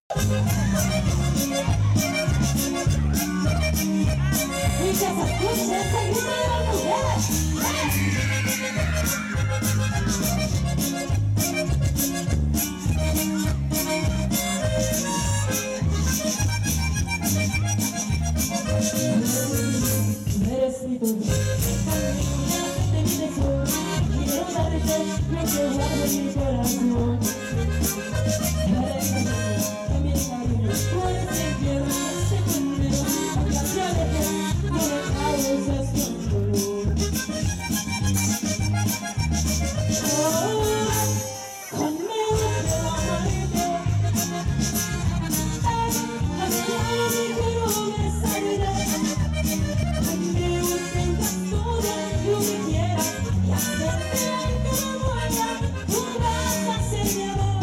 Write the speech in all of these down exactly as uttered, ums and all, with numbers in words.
Y que se escuche ese grito de las mujeres. Tú eres mi todo, de mi tesoro, y quiero darte lo que guardo en mi corazón. Tú eres mi todo, de mi cariño, tú eres el que me conmigo, aunque te alejes, no me causes con dolor. Oh, conmigo quiero amarte, a mi lado me quiero besarte. Conmigo tengas todo lo que quieras y hacerte que me muera, tú vas a ser mi amor.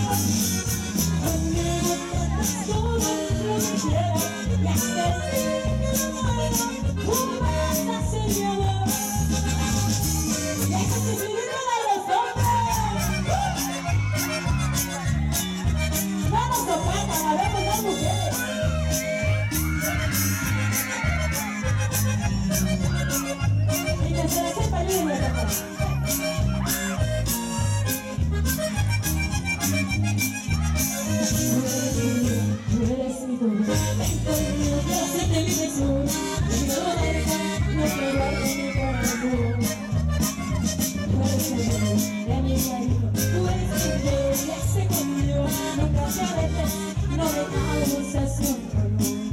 Conmigo tengas todo lo que quieras y hacerte que me muera, tú vas a ser mi amor. Y ese es el grito de los hombres. No nos soportan, a ver con las mujeres. Y que se les sepa libre, papá. Tú eres mi todo, ven conmigo, quiero hacerte mi tesoro. Y quiero darte lo que guardo en mi corazón. Tú eres el todo de mi cariño, tú eres el que viaje conmigo. Nunca te alejes, no me causes un dolor.